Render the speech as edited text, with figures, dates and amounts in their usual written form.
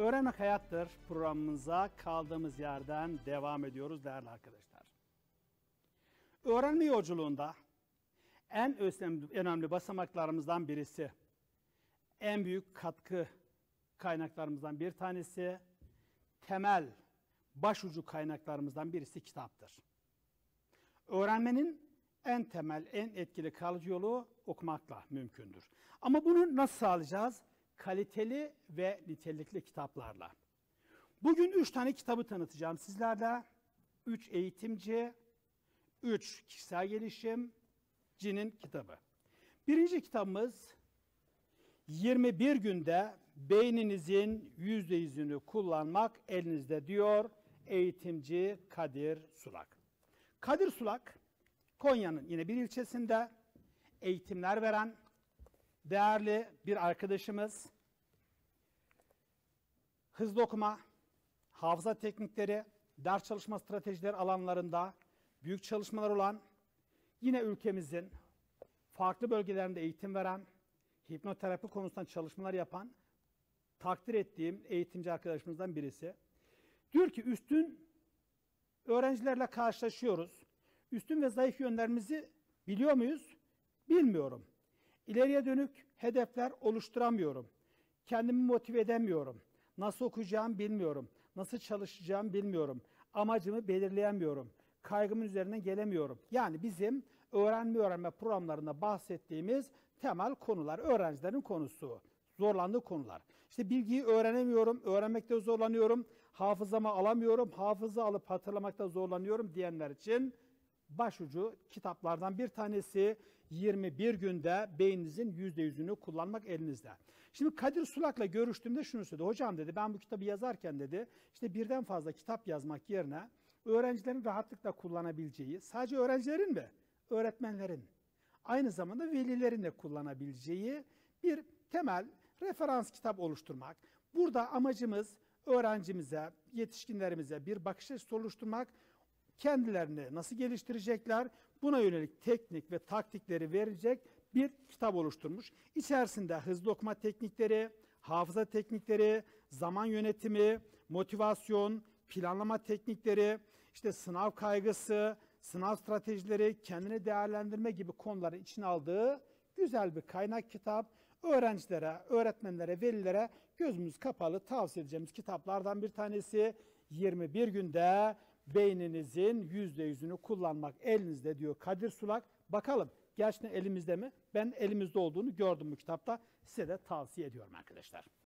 Öğrenmek Hayattır programımıza kaldığımız yerden devam ediyoruz değerli arkadaşlar. Öğrenme yolculuğunda en önemli basamaklarımızdan birisi, en büyük katkı kaynaklarımızdan bir tanesi, temel, başucu kaynaklarımızdan birisi kitaptır. Öğrenmenin en temel, en etkili kalıcı yolu okumakla mümkündür. Ama bunu nasıl sağlayacağız? Kaliteli ve nitelikli kitaplarla. Bugün 3 tane kitabı tanıtacağım sizlerle. 3 eğitimci, 3 kişisel gelişimcinin kitabı. Birinci kitabımız 21 günde beyninizin %100'ünü kullanmak elinizde diyor eğitimci Kadir Sulak. Kadir Sulak, Konya'nın yine bir ilçesinde eğitimler veren değerli bir arkadaşımız. Hızlı okuma, hafıza teknikleri, ders çalışma stratejileri alanlarında büyük çalışmalar olan, yine ülkemizin farklı bölgelerinde eğitim veren, hipnoterapi konusunda çalışmalar yapan, takdir ettiğim eğitimci arkadaşımızdan birisi. Diyor ki üstün öğrencilerle karşılaşıyoruz. Üstün ve zayıf yönlerimizi biliyor muyuz? Bilmiyorum. İleriye dönük hedefler oluşturamıyorum. Kendimi motive edemiyorum. Nasıl okuyacağım bilmiyorum. Nasıl çalışacağım bilmiyorum. Amacımı belirleyemiyorum. Kaygımın üzerine gelemiyorum. Yani bizim öğrenme programlarında bahsettiğimiz temel konular, öğrencilerin konusu, zorlandığı konular. İşte bilgiyi öğrenemiyorum, öğrenmekte zorlanıyorum, hafızama alamıyorum, hafıza alıp hatırlamakta zorlanıyorum diyenler için başucu kitaplardan bir tanesi 21 günde beyninizin %100'ünü kullanmak elinizde. Şimdi Kadir Sulak'la görüştüğümde şunu söyledi. Hocam dedi ben bu kitabı yazarken dedi işte birden fazla kitap yazmak yerine öğrencilerin rahatlıkla kullanabileceği, sadece öğrencilerin mi? Öğretmenlerin, aynı zamanda velilerin de kullanabileceği bir temel referans kitap oluşturmak. Burada amacımız öğrencimize, yetişkinlerimize bir bakış açısı oluşturmak. Kendilerini nasıl geliştirecekler, buna yönelik teknik ve taktikleri verecek bir kitap oluşturmuş. İçerisinde hızlı okuma teknikleri, hafıza teknikleri, zaman yönetimi, motivasyon, planlama teknikleri, işte sınav kaygısı, sınav stratejileri, kendini değerlendirme gibi konuları içine aldığı güzel bir kaynak kitap. Öğrencilere, öğretmenlere, velilere gözümüz kapalı tavsiye edeceğimiz kitaplardan bir tanesi. 21 günde beyninizin %100'ünü kullanmak elinizde diyor Kadir Sulak. Bakalım gerçekten elimizde mi? Ben elimizde olduğunu gördüm bu kitapta. Size de tavsiye ediyorum arkadaşlar.